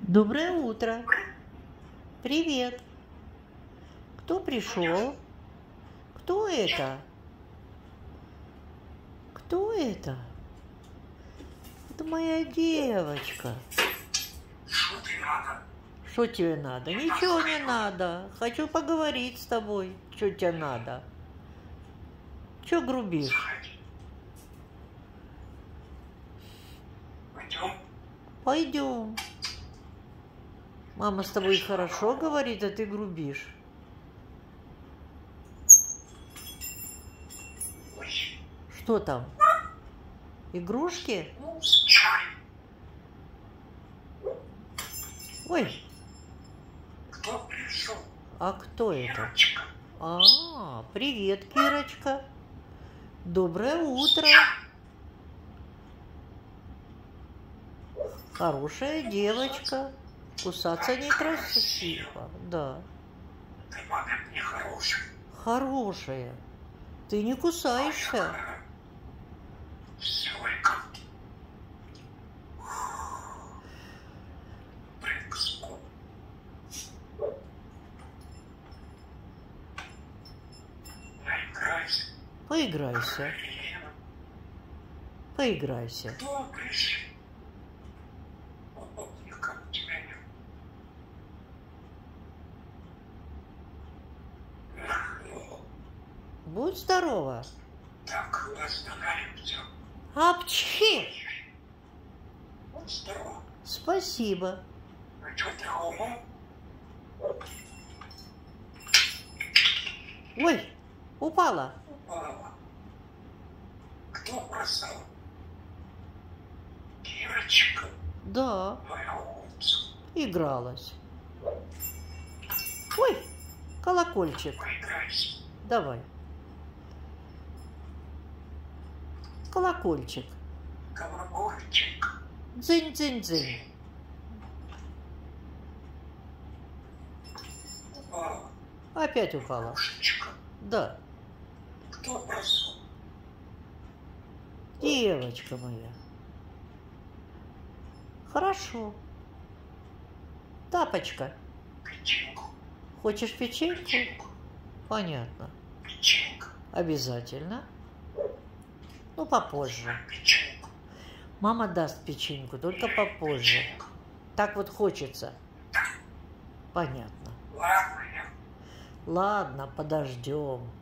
Доброе утро. Привет. Кто пришел? Кто это? Кто это? Это моя девочка. Что тебе надо? Ничего не надо. Хочу поговорить с тобой. Что тебе надо? Че грубишь? Пойдем. Мама с тобой хорошо говорит, а ты грубишь. Что там? Игрушки? Ой. Кто пришел? А кто это? Кирочка. Привет, Кирочка. Доброе утро. Хорошая девочка. Кусаться некрасиво. Да. Ты, мама, не хорошая. Хорошая. Ты не кусаешься. Сойка. Прикску. Наиграйся. Поиграйся. Поиграйся. Кто пришел? Никак тебя нет. Будь здорова. Так, остановимся. Апчхи! Вот здорово. Спасибо. А что ты умом? Ой, упала. Упала. Кто бросал? Кирочка. Да, Моя умница. игралась. Ой, колокольчик. Поиграйся. Давай. Колокольчик. Колокольчик. Дзынь-дзынь-дзынь. Упала. Опять упала. Пушечка. Да, Кто бросал? девочка моя. Хорошо. Тапочка. Печеньку. Хочешь печеньку? Печеньку. Понятно. Печенька. Обязательно. Ну, попозже. Печеньку. Мама даст печеньку, только попозже. Печеньку. Так вот хочется. Понятно. Ладно, я Ладно, подождем.